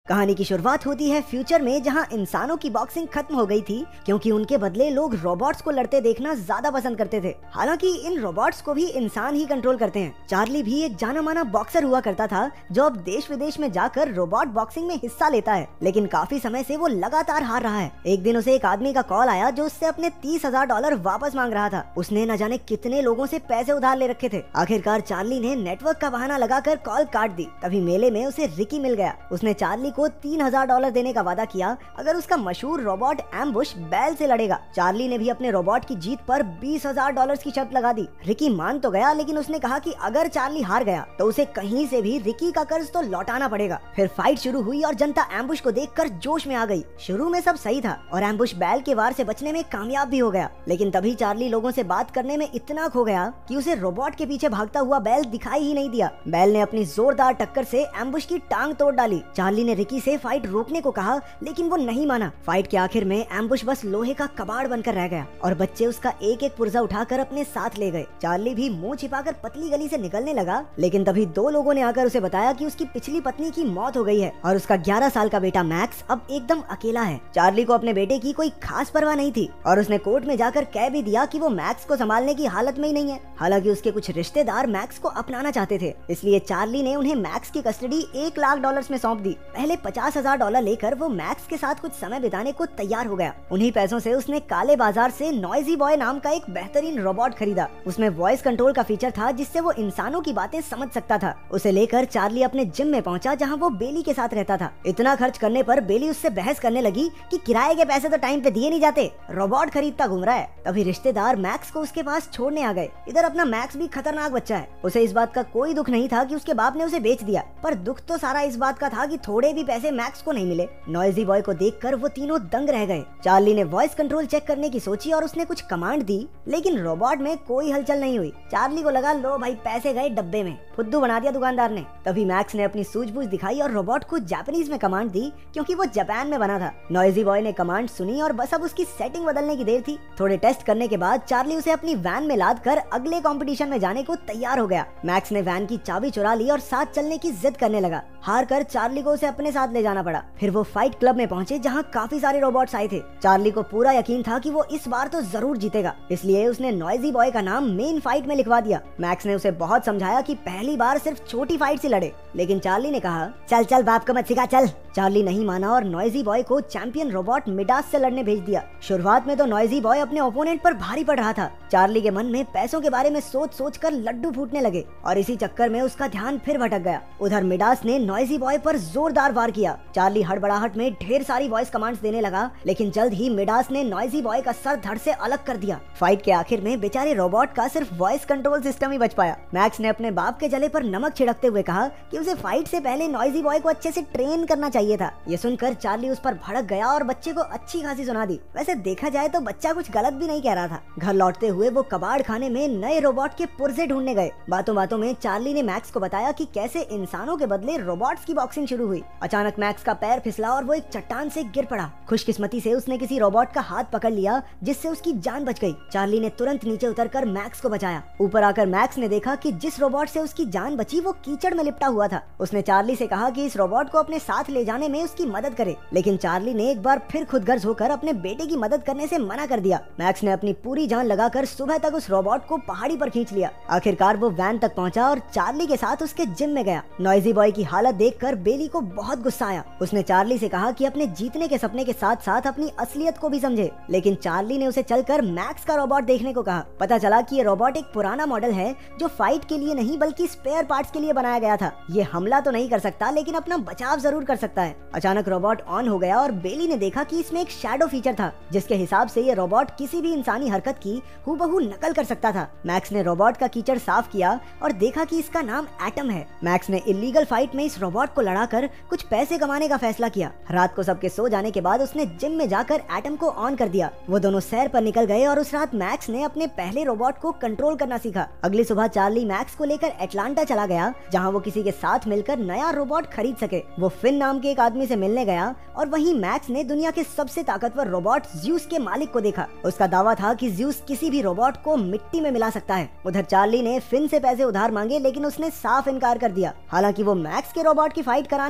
कहानी की शुरुआत होती है फ्यूचर में, जहां इंसानों की बॉक्सिंग खत्म हो गई थी क्योंकि उनके बदले लोग रोबोट्स को लड़ते देखना ज्यादा पसंद करते थे। हालांकि इन रोबोट्स को भी इंसान ही कंट्रोल करते हैं। चार्ली भी एक जाना माना बॉक्सर हुआ करता था जो अब देश विदेश में जाकर रोबोट बॉक्सिंग में हिस्सा लेता है, लेकिन काफी समय से वो लगातार हार रहा है। एक दिन उसे एक आदमी का कॉल आया जो उससे अपने $30,000 वापस मांग रहा था। उसने न जाने कितने लोगों से पैसे उधार ले रखे थे। आखिरकार चार्ली ने नेटवर्क का बहाना लगाकर कॉल काट दी। तभी मेले में उसे रिकी मिल गया। उसने चार्ली को $3,000 देने का वादा किया अगर उसका मशहूर रोबोट एम्बुश बैल से लड़ेगा। चार्ली ने भी अपने रोबोट की जीत पर $20,000 की शर्त लगा दी। रिकी मान तो गया, लेकिन उसने कहा कि अगर चार्ली हार गया तो उसे कहीं से भी रिकी का कर्ज तो लौटाना पड़ेगा। फिर फाइट शुरू हुई और जनता एम्बुश को देखकर जोश में आ गई। शुरू में सब सही था और एम्बुश बैल के वार से बचने में कामयाब भी हो गया, लेकिन तभी चार्ली लोगों से बात करने में इतना खो गया कि उसे रोबोट के पीछे भागता हुआ बैल दिखाई ही नहीं दिया। बैल ने अपनी जोरदार टक्कर से एम्बुश की टांग तोड़ डाली। चार्ली ने रिकी से फाइट रोकने को कहा, लेकिन वो नहीं माना। फाइट के आखिर में एम्बुश बस लोहे का कबाड़ बनकर रह गया और बच्चे उसका एक एक पुर्जा उठाकर अपने साथ ले गए। चार्ली भी मुंह छिपाकर पतली गली से निकलने लगा, लेकिन तभी दो लोगों ने आकर उसे बताया कि उसकी पिछली पत्नी की मौत हो गई है और उसका 11 साल का बेटा मैक्स अब एकदम अकेला है। चार्ली को अपने बेटे की कोई खास परवाह नहीं थी और उसने कोर्ट में जाकर कह भी दिया कि वो मैक्स को संभालने की हालत में ही नहीं है। हालांकि उसके कुछ रिश्तेदार मैक्स को अपनाना चाहते थे, इसलिए चार्ली ने उन्हें मैक्स की कस्टडी $1,00,000 में सौंप दी। पहले $50,000 लेकर वो मैक्स के साथ कुछ समय बिताने को तैयार हो गया। उन्हीं पैसों से उसने काले बाजार से नॉइजी बॉय नाम का एक बेहतरीन रोबोट खरीदा। उसमें वॉइस कंट्रोल का फीचर था जिससे वो इंसानों की बातें समझ सकता था। उसे लेकर चार्ली अपने जिम में पहुंचा जहां वो बेली के साथ रहता था। इतना खर्च करने पर बेली उससे बहस करने लगी कि किराए के पैसे तो टाइम पे दिए नहीं जाते, रोबोट खरीदता घूम रहा है। तभी रिश्तेदार मैक्स को उसके पास छोड़ने आ गए। इधर अपना मैक्स भी खतरनाक बच्चा है। उसे इस बात का कोई दुख नहीं था कि उसके बाप ने उसे बेच दिया, पर दुख तो सारा इस बात का था कि थोड़े भी पैसे मैक्स को नहीं मिले। नॉइजी बॉय को देखकर वो तीनों दंग रह गए। चार्ली ने वॉइस कंट्रोल चेक करने की सोची और उसने कुछ कमांड दी, लेकिन रोबोट में कोई हलचल नहीं हुई। चार्ली को लगा लो भाई पैसे गए डब्बे में, फुद्दू बना दिया दुकानदार ने। तभी मैक्स ने अपनी सूझबूझ दिखाई और रोबोट को जापानीज में कमांड दी क्योंकि वो जापान में बना था। नॉइजी बॉय ने कमांड सुनी और बस अब उसकी सेटिंग बदलने की देर थी। थोड़े टेस्ट करने के बाद चार्ली उसे अपनी वैन में लाद कर अगले कंपटीशन में जाने को तैयार हो गया। मैक्स ने वैन की चाबी चुरा ली और साथ चलने की जिद करने लगा। हार कर चार्ली को उसे अपने साथ ले जाना पड़ा। फिर वो फाइट क्लब में पहुंचे जहां काफी सारे रोबोट्स आए थे। चार्ली को पूरा यकीन था कि वो इस बार तो जरूर जीतेगा, इसलिए उसने नॉइजी बॉय का नाम मेन फाइट में लिखवा दिया। मैक्स ने उसे बहुत समझाया कि पहली बार सिर्फ छोटी फाइट से लड़े, लेकिन चार्ली ने कहा चल चल बाप को मत सिखा चल। चार्ली नहीं माना और नॉइजी बॉय को चैंपियन रोबोट मिडास से लड़ने भेज दिया। शुरुआत में तो नॉइजी बॉय अपने ओपोनेंट पर भारी पड़ रहा था। चार्ली के मन में पैसों के बारे में सोच सोच कर लड्डू फूटने लगे और इसी चक्कर में उसका ध्यान फिर भटक गया। उधर मिडास ने नॉइजी बॉय पर जोरदार वार किया। चार्ली हड़बड़ाहट में ढेर सारी वॉइस कमांड्स देने लगा, लेकिन जल्द ही मिडास ने नॉइजी बॉय का सर धड़ से अलग कर दिया। फाइट के आखिर में बेचारे रोबोट का सिर्फ वॉइस कंट्रोल सिस्टम ही बच पाया। मैक्स ने अपने बाप के जले पर नमक छिड़कते हुए कहा कि उसे फाइट से पहले नॉइजी बॉय को अच्छे से ट्रेन करना चाहिए था। ये सुनकर चार्ली उस पर भड़क गया और बच्चे को अच्छी खासी सुना दी। वैसे देखा जाए तो बच्चा कुछ गलत भी नहीं कह रहा था। घर लौटते हुए वो कबाड़ खाने में नए रोबोट के पुर्जे ढूंढने गए। बातों बातों में चार्ली ने मैक्स को बताया कि कैसे इंसानों के बदले रोबोट्स की बॉक्सिंग शुरू हुई। अचानक मैक्स का पैर फिसला और वो एक चट्टान से गिर पड़ा। खुशकिस्मती से उसने किसी रोबोट का हाथ पकड़ लिया जिससे उसकी जान बच गई। चार्ली ने तुरंत नीचे उतरकर मैक्स को बचाया। ऊपर आकर मैक्स ने देखा कि जिस रोबोट से उसकी जान बची वो कीचड़ में लिपटा हुआ था। उसने चार्ली से कहा कि इस रोबोट को अपने साथ ले जाने में उसकी मदद करे, लेकिन चार्ली ने एक बार फिर खुदगर्ज होकर अपने बेटे की मदद करने से मना कर दिया। मैक्स ने अपनी पूरी जान लगाकर सुबह तक उस रोबोट को पहाड़ी पर खींच लिया। आखिरकार वो वैन तक पहुंचा और चार्ली के साथ उसके जिम में गया। नॉइजी बॉय की हालत देखकर बेली को बहुत गुस्सा आया। उसने चार्ली से कहा कि अपने जीतने के सपने के साथ साथ अपनी असलियत को भी समझे, लेकिन चार्ली ने उसे चलकर मैक्स का रोबोट देखने को कहा। पता चला कि ये रोबोट एक पुराना मॉडल है जो फाइट के लिए नहीं बल्कि स्पेयर पार्ट्स के लिए बनाया गया था। ये हमला तो नहीं कर सकता, लेकिन अपना बचाव जरूर कर सकता है। अचानक रोबोट ऑन हो गया और बेली ने देखा कि इसमें एक शैडो फीचर था, जिसके हिसाब से ये रोबोट किसी भी इंसानी हरकत की हूबहू नकल कर सकता था। मैक्स ने रोबोट का कीचड़ साफ किया और देखा कि इसका नाम एटम है। मैक्स ने इलीगल फाइट में इस रोबोट को लड़ाकर कुछ पैसे कमाने का फैसला किया। रात को सबके सो जाने के बाद उसने जिम में जाकर एटम को ऑन कर दिया। वो दोनों सैर पर निकल गए और उस रात मैक्स ने अपने पहले रोबोट को कंट्रोल करना सीखा। अगली सुबह चार्ली मैक्स को लेकर एटलांटा चला गया, जहां वो किसी के साथ मिलकर नया रोबोट खरीद सके। वो फिन नाम के एक आदमी से मिलने गया और वहीं मैक्स ने दुनिया के सबसे ताकतवर रोबोट ज्यूस के मालिक को देखा। उसका दावा था कि ज्यूस किसी भी रोबोट को मिट्टी में मिला सकता है। उधर चार्ली ने फिन से पैसे उधार मांगे, लेकिन उसने साफ इनकार कर दिया। हालांकि वो मैक्स के रोबोट की फाइट कराने को राजी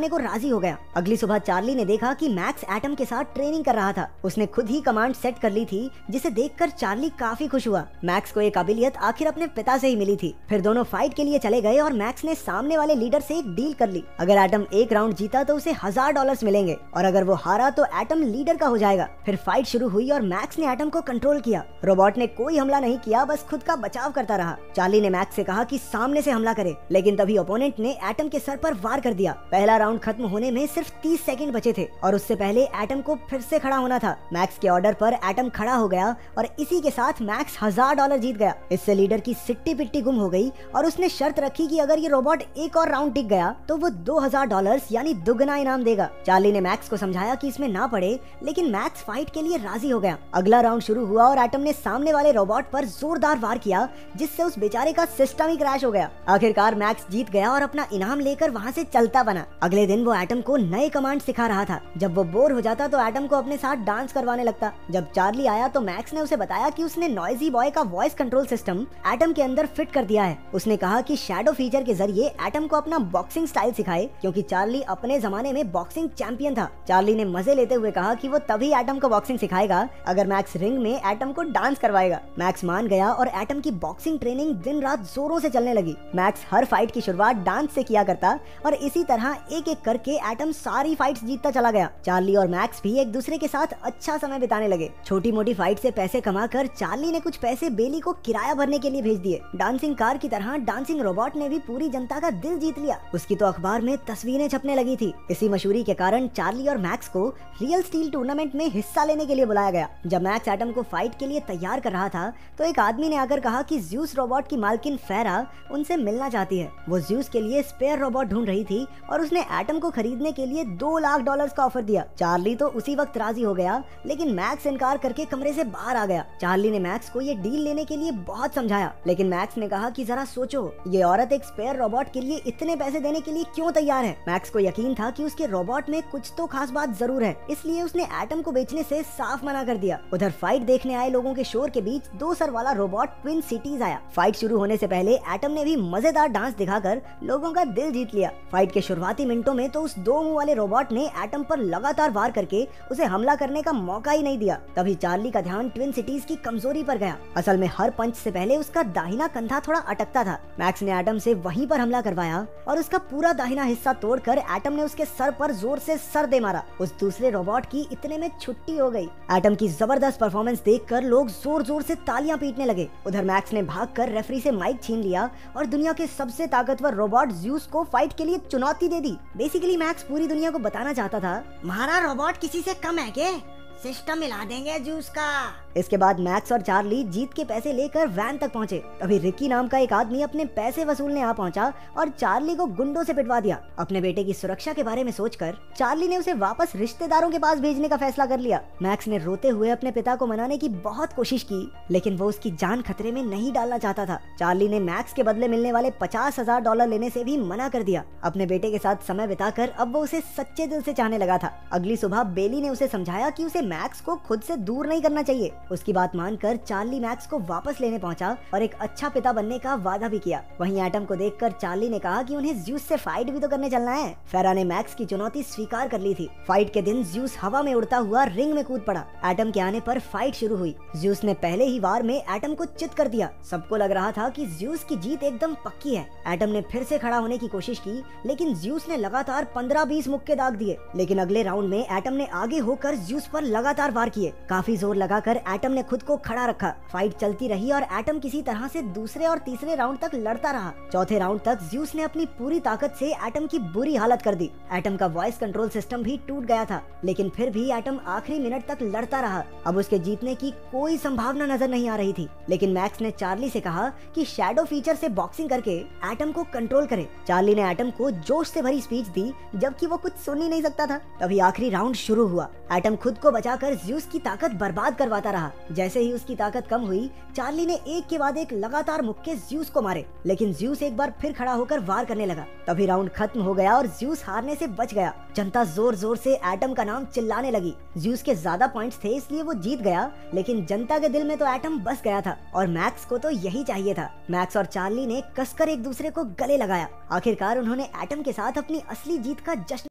राजी हो गया। अगली सुबह चार्ली ने देखा कि मैक्स एटम के साथ ट्रेनिंग कर रहा था। उसने खुद ही कमांड सेट कर ली थी, जिसे देखकर चार्ली काफी खुश हुआ। मैक्स को ये काबिलियत आखिर अपने पिता से ही मिली थी। फिर दोनों फाइट के लिए चले गए और मैक्स ने सामने वाले लीडर से एक डील कर ली। अगर एटम एक राउंड जीता तो उसे $1000 मिलेंगे और अगर वो हारा तो एटम लीडर का हो जाएगा। फिर फाइट शुरू हुई और मैक्स ने एटम को कंट्रोल किया। रोबोट ने कोई हमला नहीं किया, बस खुद का बचाव करता रहा। चार्ली ने मैक्स से कहा कि सामने से हमला करे, लेकिन तभी ओपोनेंट ने एटम के सर पर वार कर दिया। पहला राउंड खत्म होने में सिर्फ 30 सेकंड बचे थे और उससे पहले एटम को फिर से खड़ा होना था। मैक्स के ऑर्डर पर एटम खड़ा हो गया और इसी के साथ मैक्स $1000 जीत गया। इससे लीडर की सिट्टी पिट्टी गुम हो गई और उसने शर्त रखी कि अगर ये रोबोट एक और राउंड टिक गया तो वो $2000 यानी दुगना इनाम देगा। चार्ली ने मैक्स को समझाया कि इसमें ना पड़े, लेकिन मैक्स फाइट के लिए राजी हो गया। अगला राउंड शुरू हुआ और एटम ने सामने वाले रोबोट पर जोरदार वार किया, जिससे उस बेचारे का सिस्टम ही क्रैश हो गया। आखिरकार मैक्स जीत गया और अपना इनाम लेकर वहाँ से चलता बना। अगले दिन वो एटम को नए कमांड सिखा रहा था। जब वो बोर हो जाता तो एटम को अपने साथ डांस करवाने लगता। जब चार्ली आया तो मैक्स ने उसे बताया कि उसने नॉइजी बॉय का वॉइस कंट्रोल सिस्टम एटम के अंदर फिट कर दिया है। उसने कहा कि शैडो फीचर के जरिए एटम को अपना बॉक्सिंग स्टाइल सिखाए, क्योंकि चार्ली अपने जमाने में बॉक्सिंग चैंपियन था। चार्ली ने मजे लेते हुए कहा कि वो तभी एटम को बॉक्सिंग सिखाएगा अगर मैक्स रिंग में एटम को डांस करवाएगा। मैक्स मान गया और एटम की बॉक्सिंग ट्रेनिंग दिन रात जोरों से चलने लगी। मैक्स हर फाइट की शुरुआत डांस से किया करता और इसी तरह एक एक करके एटम सारी फाइट्स जीतता चला गया। चार्ली और मैक्स भी एक दूसरे के साथ अच्छा समय बिताने लगे। छोटी मोटी फाइट से पैसे कमाकर चार्ली ने कुछ पैसे बेली को किराया भरने के लिए भेज दिए। डांसिंग कार की तरह डांसिंग रोबोट ने भी पूरी जनता का दिल जीत लिया। उसकी तो अखबार में तस्वीरें छपने लगी थी। इसी मशहूरी के कारण चार्ली और मैक्स को रियल स्टील टूर्नामेंट में हिस्सा लेने के लिए बुलाया गया। जब मैक्स एटम को फाइट के लिए तैयार कर रहा था तो एक आदमी ने आकर कहा कि ज़्यूस रोबोट की मालकिन फेरा उनसे मिलना चाहती है। वो ज़्यूस के लिए स्पेयर रोबोट ढूंढ रही थी और उसने एटम को खरीदने के लिए $2 लाख का ऑफर दिया। चार्ली तो उसी वक्त राजी हो गया, लेकिन मैक्स इनकार करके कमरे से बाहर आ गया। चार्ली ने मैक्स को ये डील लेने के लिए बहुत समझाया, लेकिन मैक्स ने कहा कि जरा सोचो, ये औरत एक स्पेयर रोबोट के लिए इतने पैसे देने के लिए क्यों तैयार है। मैक्स को यकीन था कि उसके रोबोट में कुछ तो खास बात जरूर है, इसलिए उसने एटम को बेचने से साफ मना कर दिया। उधर फाइट देखने आए लोगों के शोर के बीच 2 सर वाला रोबोट ट्विन सिटीज आया। फाइट शुरू होने से पहले एटम ने भी मजेदार डांस दिखाकर लोगों का दिल जीत लिया। फाइट के शुरुआती मिनटों में तो उस 2 मुंह वाले रोबोट ने एटम पर लगातार वार करके उसे हमला करने का मौका ही नहीं दिया। तभी चार्ली का ध्यान ट्विन सिटीज की कमजोरी पर गया। असल में हर पंच से पहले उसका दाहिना कंधा थोड़ा अटकता था। मैक्स ने एटम से वहीं पर हमला करवाया और उसका पूरा दाहिना हिस्सा तोड़कर एटम ने उसके सर पर जोर से सर दे मारा। उस दूसरे रोबोट की इतने में छुट्टी हो गई। एटम की जबरदस्त परफॉर्मेंस देखकर लोग जोर जोर से तालियां पीटने लगे। उधर मैक्स ने भागकर रेफरी से माइक छीन लिया और दुनिया के सबसे ताकतवर रोबोट ज़्यूस को फाइट के लिए चुनौती दे दी। बेसिकली मैक्स पूरी दुनिया को बताना चाहता था, हमारा रोबोट किसी से कम है क्या? सिस्टम मिला देंगे ज़्यूस का। इसके बाद मैक्स और चार्ली जीत के पैसे लेकर वैन तक पहुंचे। तभी रिकी नाम का एक आदमी अपने पैसे वसूलने आ पहुंचा और चार्ली को गुंडों से पिटवा दिया। अपने बेटे की सुरक्षा के बारे में सोचकर चार्ली ने उसे वापस रिश्तेदारों के पास भेजने का फैसला कर लिया। मैक्स ने रोते हुए अपने पिता को मनाने की बहुत कोशिश की, लेकिन वो उसकी जान खतरे में नहीं डालना चाहता था। चार्ली ने मैक्स के बदले मिलने वाले $50,000 लेने से भी मना कर दिया। अपने बेटे के साथ समय बिताकर अब वो उसे सच्चे दिल से चाहने लगा था। अगली सुबह बेली ने उसे समझाया कि उसे मैक्स को खुद से दूर नहीं करना चाहिए। उसकी बात मानकर चार्ली मैक्स को वापस लेने पहुंचा और एक अच्छा पिता बनने का वादा भी किया। वहीं एटम को देखकर चार्ली ने कहा कि उन्हें ज़्यूस से फाइट भी तो करने चलना है। फेरा ने मैक्स की चुनौती स्वीकार कर ली थी। फाइट के दिन ज़्यूस हवा में उड़ता हुआ रिंग में कूद पड़ा। एटम के आने पर फाइट शुरू हुई। ज़्यूस ने पहले ही वार में एटम को चित कर दिया। सबको लग रहा था कि ज़्यूस की जीत एकदम पक्की है। एटम ने फिर से खड़ा होने की कोशिश की, लेकिन ज़्यूस ने लगातार 15-20 मुक्के दाग दिए। लेकिन अगले राउंड में एटम ने आगे होकर ज़्यूस पर लगातार वार किए। काफी जोर लगाकर एटम ने खुद को खड़ा रखा। फाइट चलती रही और एटम किसी तरह से दूसरे और तीसरे राउंड तक लड़ता रहा। चौथे राउंड तक ज़्यूस ने अपनी पूरी ताकत से एटम की बुरी हालत कर दी। एटम का वॉइस कंट्रोल सिस्टम भी टूट गया था, लेकिन फिर भी एटम आखिरी मिनट तक लड़ता रहा। अब उसके जीतने की कोई संभावना नजर नहीं आ रही थी, लेकिन मैक्स ने चार्ली से कहा कि शैडो फीचर से बॉक्सिंग करके एटम को कंट्रोल करे। चार्ली ने एटम को जोश से भरी स्पीच दी, जबकि वो कुछ सुन ही नहीं सकता था। तभी आखिरी राउंड शुरू हुआ। एटम खुद को बचाकर ज़्यूस की ताकत बर्बाद करवाता रहा। जैसे ही उसकी ताकत कम हुई, चार्ली ने एक के बाद एक लगातार मुक्के ज़्यूस को मारे, लेकिन ज़्यूस एक बार फिर खड़ा होकर वार करने लगा। तभी राउंड खत्म हो गया और ज़्यूस हारने से बच गया। जनता जोर जोर से एटम का नाम चिल्लाने लगी। ज़्यूस के ज्यादा पॉइंट्स थे, इसलिए वो जीत गया, लेकिन जनता के दिल में तो एटम बस गया था और मैक्स को तो यही चाहिए था। मैक्स और चार्ली ने कसकर एक दूसरे को गले लगाया। आखिरकार उन्होंने एटम के साथ अपनी असली जीत का जश्न